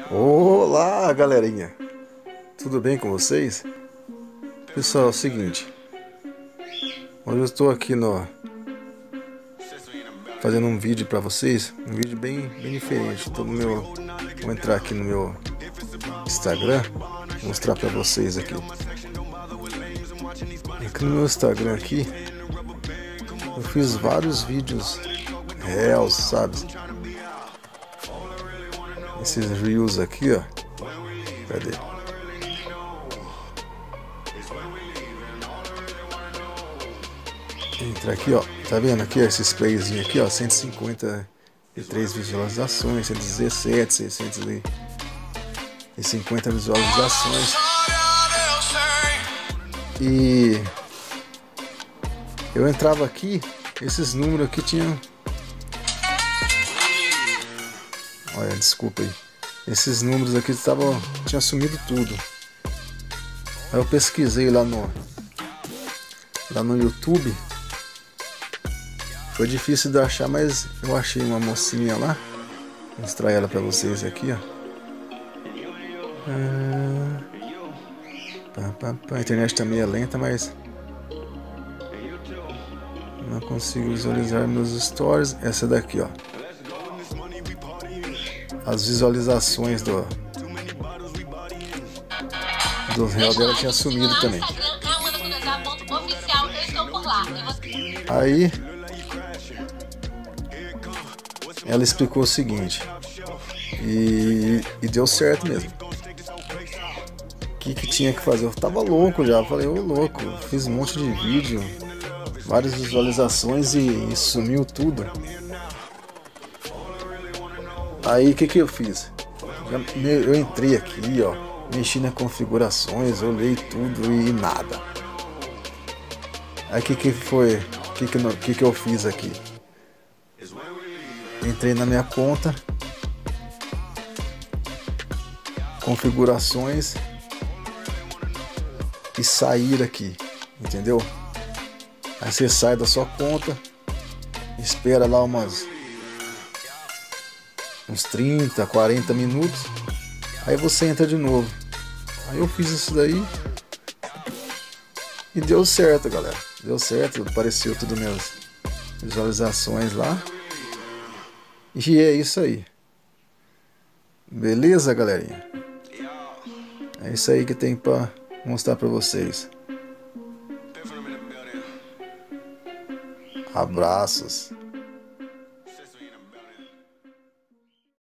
Olá, galerinha! Tudo bem com vocês? Pessoal, é o seguinte, hoje eu estou aqui fazendo um vídeo para vocês, um vídeo bem diferente. Vou entrar aqui no meu Instagram, mostrar para vocês aqui. Aqui no meu Instagram aqui, eu fiz vários vídeos reels, sabe? Esses reels aqui, ó. Cadê? Entra aqui, ó. Tá vendo aqui, ó, esses playzinhos aqui, ó. 153 visualizações, 117, 650 visualizações. E eu entrava aqui, esses números aqui tinham... Olha, desculpa aí. Esses números aqui tinha sumido tudo. Aí eu pesquisei lá no YouTube. Foi difícil de achar, mas eu achei uma mocinha lá. Vou mostrar ela pra vocês aqui, ó. A internet tá meio lenta, mas não consigo visualizar meus stories. Essa daqui, ó. As visualizações do réu dela tinha sumido também. Aí ela explicou o seguinte, e deu certo mesmo. O que tinha que fazer? Eu tava louco já, eu falei, ô louco, fiz um monte de vídeo, várias visualizações e sumiu tudo. Aí o que eu fiz? Eu entrei aqui, ó, mexi nas configurações, olhei tudo e nada. Aí o que foi? O que eu fiz aqui? Entrei na minha conta, configurações e sair aqui, entendeu? Aí você sai da sua conta, espera lá uns 30, 40 minutos, aí você entra de novo. Aí eu fiz isso daí e deu certo, galera. Deu certo, apareceu tudo minhas visualizações lá. E é isso aí. Beleza, galerinha? É isso aí que tem pra mostrar pra vocês. Abraços.